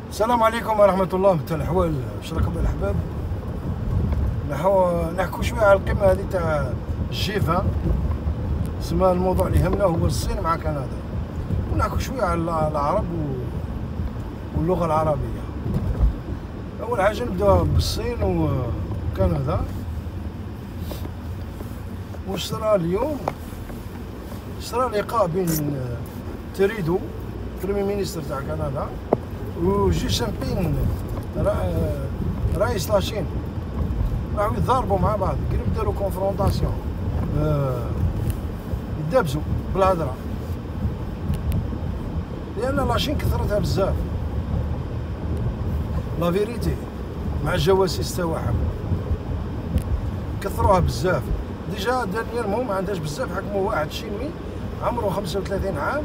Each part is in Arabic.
السلام عليكم ورحمة الله. مثل الأحوال؟ واش راكم الأحباب؟ نحكوا شوية على القمة هذه تاع الجيفا. سما الموضوع اللي يهمنا هو الصين مع كندا، ونحكوا شوية على العرب واللغة العربية. أول حاجة نبداو بالصين وكندا. واش صرا اليوم؟ صرا لقاء بين تريدو بريمي مينيستر تاع كندا وجي جينبينغ رئيس لاشين. راحو يتضاربوا مع بعض، قريب داروا كونفرونطاسيون، يدابزوا بالهضره، لان لاشين كثرتها بزاف لا فيريتي مع الجواسيس تاعهم كثروها بزاف. ديجا دانييرمون ما عندهاش بزاف، حكموا واحد شيني عمره 35 عام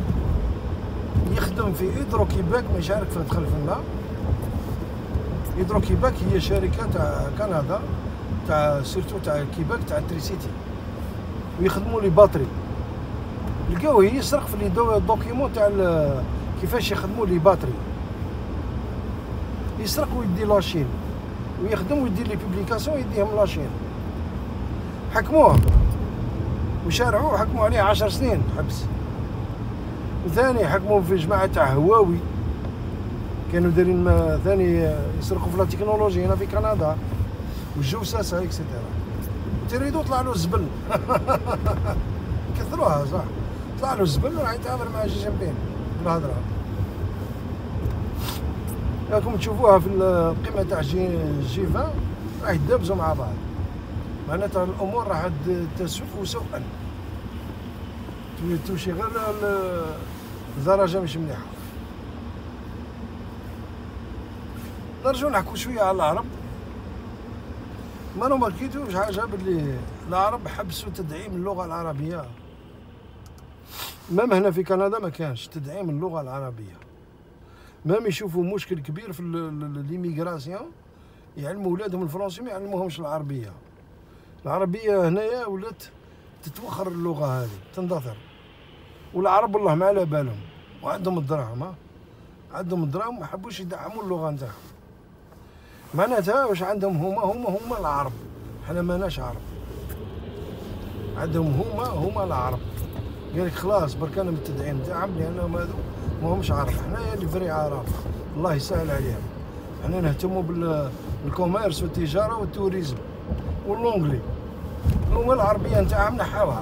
يخدم في هيدرو كيباك، مش عارف فين دخل فينا. هيدرو كيباك هي شركه تاع كندا تاع سيرتو تاع كيباك تاع التريسيتي، ويخدموا لي باتري. لقاوه يسرق في لي دوكيمون تاع كيفاش يخدموا لي باتري، يسرق ويدي لاشين ويخدم ويدير لي بوبليكاسيون يديهم لاشين. حكموه وشارعوه وحكموا عليه 10 سنين حبس. وثاني حكموا في جماعه تاع هواوي، كانوا دايرين ثاني يسرقوا في لا تكنولوجي هنا في كندا والجوساسه اكسيتيرا. تريدو طلع له الزبل كثروها صح، طلع له الزبل وراح يتعامل مع جي جينبينغ بالهضره. راكم تشوفوها في القمه تاع جيفا، راح يدابزوا مع بعض. معناتها الامور راح تسوء سوءا، تمشي غير لدرجه مش مليحه. نرجعو نحكو شويه على العرب. ما ماركيتوش حاجه باللي العرب حبسوا تدعيم اللغه العربيه. مام هنا في كندا ما كانش تدعيم اللغه العربيه، مام يشوفوا مشكل كبير في ليميغراسيون، يعلموا ولادهم الفرنسي ما يعلموهمش العربيه. العربيه هنايا ولات تتوخر، اللغه هذه تندثر، والعرب والله ما على بالهم، وعندهم الدراهم، عندهم الدراهم ما حبوش يدعموا اللغه نتاعهم. معناتها واش عندهم هما العرب، حنا ماناش عرب. عندهم هما العرب. قالك خلاص بركان من التدعيم تاعهم، لانهم هذو ماهمش عرب. حنايا اللي فري عرب، الله يسهل عليهم. حنا نهتموا بالكوميرس والتجاره والتوريزم واللونجلي. هما العربيه نتاعهم نحاوها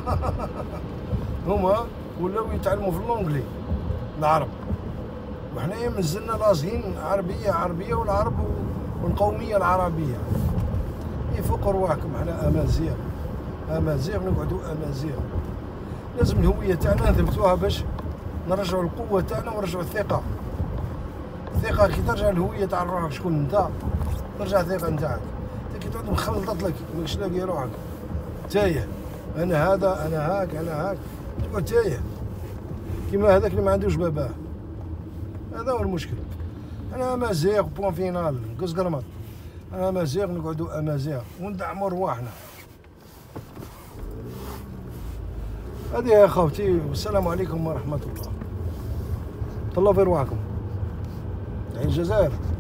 هما ولاو يتعلموا في اللونجلي العرب، وحنايا مازلنا لاصقين عربيه والعرب والقوميه العربيه. يفوقوا رواحكم، حنا امازيغ نقعدوا امازيغ. لازم الهويه تاعنا نثبتوها باش نرجعوا القوه تاعنا ونرجعوا الثقه. كي ترجع الهويه تاع روحك شكون انت، ترجع الثقه نتاعك. كي تعود مخلطط لك ماكش لاقي روحك، تايه، انا هذا انا هاك تقعد تايه كيما هذاك اللي ما عندوش باباه. هذا هو المشكل. انا امازيغ بوان فينال، قص قرمط. انا امازيغ نقعدوا امازيغ وندعموا رواحنا. هذه يا خوتي، والسلام عليكم ورحمه الله. طلعوا في رواحكم. الجزائر.